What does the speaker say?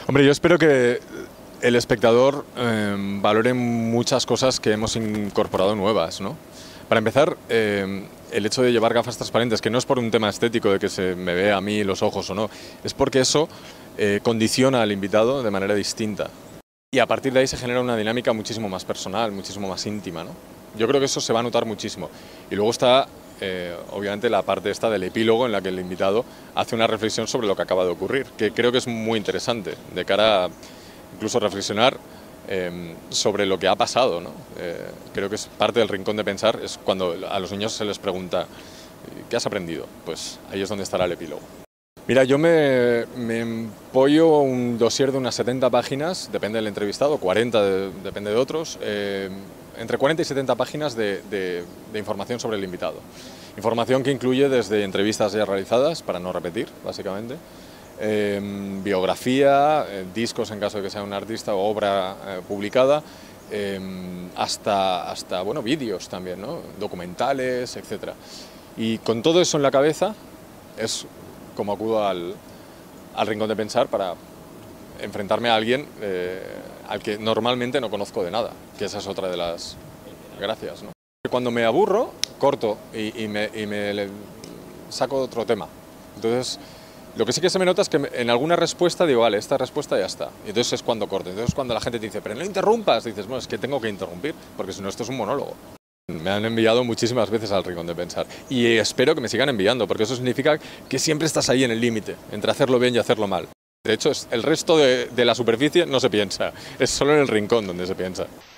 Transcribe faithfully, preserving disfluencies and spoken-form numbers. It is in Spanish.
Hombre, yo espero que el espectador eh, valore muchas cosas que hemos incorporado nuevas, ¿no? Para empezar, eh, el hecho de llevar gafas transparentes, que no es por un tema estético de que se me vea a mí los ojos o no, es porque eso eh, condiciona al invitado de manera distinta. Y a partir de ahí se genera una dinámica muchísimo más personal, muchísimo más íntima, ¿no? Yo creo que eso se va a notar muchísimo. Y luego está, eh, obviamente, la parte esta del epílogo en la que el invitado hace una reflexión sobre lo que acaba de ocurrir, que creo que es muy interesante, de cara a incluso reflexionar eh, sobre lo que ha pasado, ¿no? Eh, creo que es parte del rincón de pensar, es cuando a los niños se les pregunta ¿qué has aprendido? Pues ahí es donde estará el epílogo. Mira, yo me, me empollo un dossier de unas setenta páginas, depende del entrevistado, cuarenta de, depende de otros, eh, entre cuarenta y setenta páginas de, de, de información sobre el invitado. Información que incluye desde entrevistas ya realizadas, para no repetir, básicamente, eh, biografía, eh, discos en caso de que sea un artista o obra eh, publicada, eh, hasta, hasta bueno, vídeos también, ¿no? Documentales, etcétera. Y con todo eso en la cabeza, es como acudo al, al rincón de pensar para enfrentarme a alguien eh, al que normalmente no conozco de nada, que esa es otra de las gracias, ¿no? Cuando me aburro, corto y, y, me, y me le saco otro tema. Entonces, lo que sí que se me nota es que en alguna respuesta digo, vale, esta respuesta ya está. Y entonces es cuando corto. Entonces cuando la gente te dice, pero no interrumpas, dices, bueno, es que tengo que interrumpir, porque si no esto es un monólogo. Me han enviado muchísimas veces al rincón de pensar y espero que me sigan enviando, porque eso significa que siempre estás ahí en el límite, entre hacerlo bien y hacerlo mal. De hecho, el resto de, de la superficie no se piensa, es solo en el rincón donde se piensa.